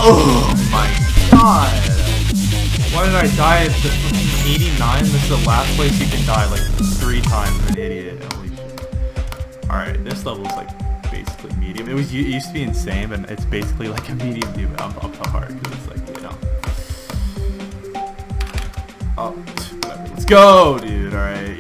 Oh my god! Why did I die at the 89? This is the last place you can die like 3 times. I'm an idiot. Holy shit. Alright, this level is like basically medium. It used to be insane, but it's basically like a medium dude. I'm up hard because it's like, you know. Oh, whatever. Let's go, dude. Alright.